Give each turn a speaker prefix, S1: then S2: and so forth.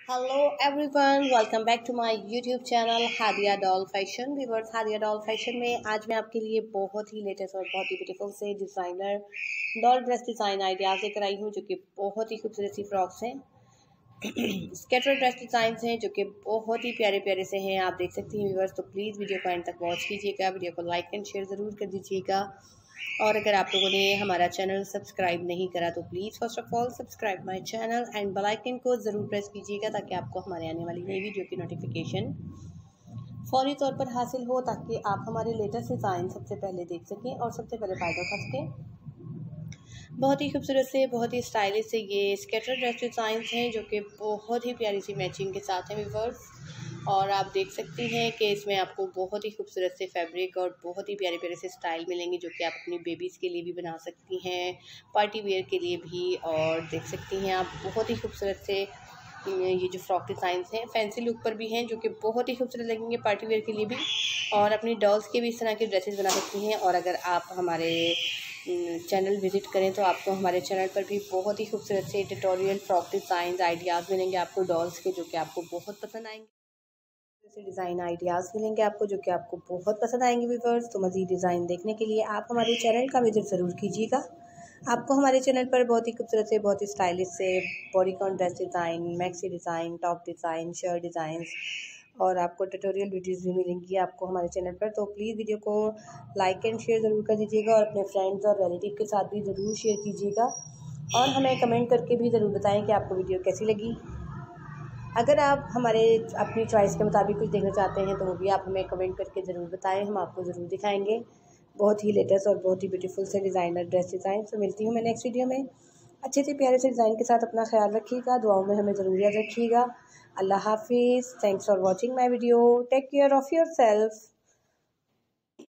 S1: Hello everyone, welcome back to my YouTube channel Hadiya doll fashion. Viewers, Hadiya doll fashion में आज मैं आपके लिए बहुत ही लेटेस्ट और बहुत ही ब्यूटीफुल से designer doll dress design ideas लेकर आई हूँ, जो कि बहुत ही खूबसूरत सी फ्रॉक्स हैं। स्केटर ड्रेस डिज़ाइन हैं जो कि बहुत ही प्यारे प्यारे से हैं। आप देख सकती हैं व्यूअर्स, तो प्लीज़ वीडियो को एंड तक वॉच कीजिएगा, वीडियो को लाइक एंड शेयर ज़रूर कर दीजिएगा। और अगर आप लोगों ने हमारा चैनल सब्सक्राइब नहीं करा तो please first of all subscribe my channel and bell icon को ज़रूर प्रेस कीजिएगा, ताकि आपको हमारे आने वाली नई वीडियो की नोटिफिकेशन फौरी तौर पर हासिल हो, ताकि आप हमारे लेटेस्ट डिज़ाइन सबसे पहले देख सकें और सबसे पहले फ़ायदा उठा सकें। बहुत ही खूबसूरत से, बहुत ही स्टाइलिश से ये स्केटर ड्रेस डिज़ाइंस हैं, जो कि बहुत ही प्यारी सी मैचिंग के साथ हैं व्यूअर्स। और आप देख सकती हैं कि इसमें आपको बहुत ही खूबसूरत से फैब्रिक और बहुत ही प्यारे प्यारे से स्टाइल मिलेंगे, जो कि आप अपनी बेबीज़ के लिए भी बना सकती हैं, पार्टी वेयर के लिए भी। और देख सकती हैं आप बहुत ही खूबसूरत से ये जो फ्रॉक डिज़ाइंस हैं फैंसी लुक पर भी हैं, जो कि बहुत ही खूबसूरत लगेंगे पार्टी वेयर के लिए भी। और अपनी डॉल्स के भी इस तरह के ड्रेसेस बना सकती हैं। और अगर आप हमारे चैनल विज़िट करें तो आपको हमारे चैनल पर भी बहुत ही खूबसूरत से ट्यूटोरियल फ्रॉक डिज़ाइन आइडियाज़ मिलेंगे आपको डॉल्स के, जो कि आपको बहुत पसंद आएंगे। ऐसे डिज़ाइन आइडियाज़ मिलेंगे आपको, जो कि आपको बहुत पसंद आएंगे व्यूअर्स। तो मज़ीद डिज़ाइन देखने के लिए आप हमारे चैनल का विज़िट ज़रूर कीजिएगा। आपको हमारे चैनल पर बहुत ही खूबसूरत से, बहुत ही स्टाइलिश से bodycon dress design, maxi design, top design, shirt designs और आपको ट्यूटोरियल वीडियोज़ भी मिलेंगी आपको हमारे चैनल पर। तो प्लीज़ वीडियो को लाइक एंड शेयर ज़रूर कर दीजिएगा और अपने फ्रेंड्स और रिलेटिव के साथ भी ज़रूर शेयर कीजिएगा। और हमें कमेंट करके भी ज़रूर बताएं कि आपको वीडियो कैसी लगी। अगर आप हमारे अपनी चॉइस के मुताबिक कुछ देखना चाहते हैं तो वो भी आप हमें कमेंट करके ज़रूर बताएं, हम आपको ज़रूर दिखाएंगे बहुत ही लेटेस्ट और बहुत ही ब्यूटीफुल से डिज़ाइनर ड्रेस डिज़ाइन। तो मिलती हूँ मैं नेक्स्ट वीडियो में अच्छे से प्यारे से डिज़ाइन के साथ। अपना ख्याल रखिएगा, दुआओं में हमें ज़रूर याद रखिएगा। अल्लाह हाफिज़। Thanks for watching my video. Take care of your self.